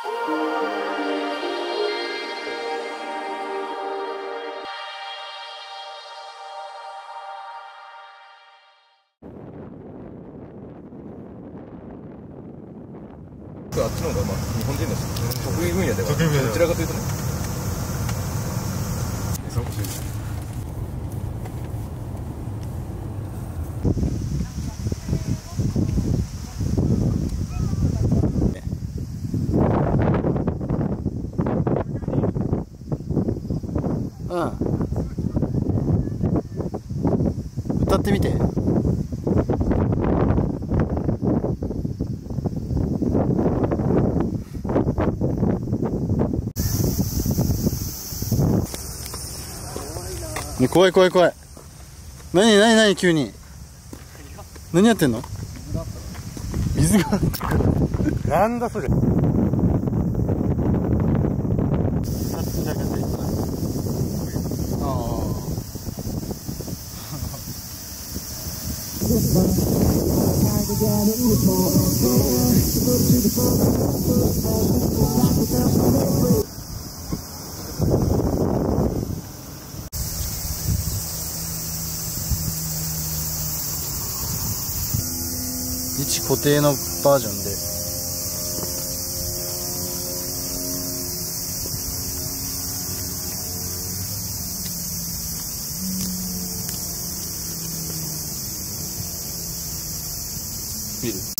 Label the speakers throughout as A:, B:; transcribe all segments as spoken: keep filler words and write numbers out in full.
A: あっちの方がまあ日本人だし得意分野ではどちらかというとね。そうかもしれない。
B: うん。歌ってみて。ね、怖い怖い怖い。なになになに急に。何やってんの？水が。なんだそれ。位置固定のバージョンで見る。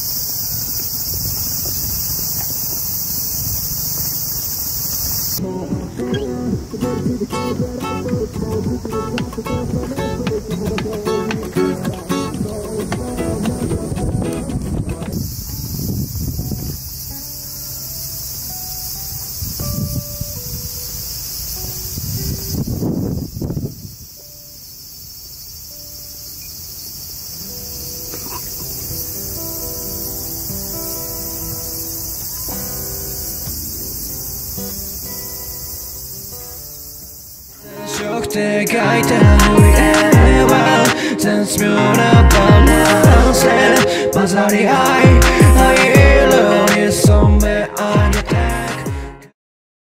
C: って書いた塗り絵は絶妙なバランスで混ざり合い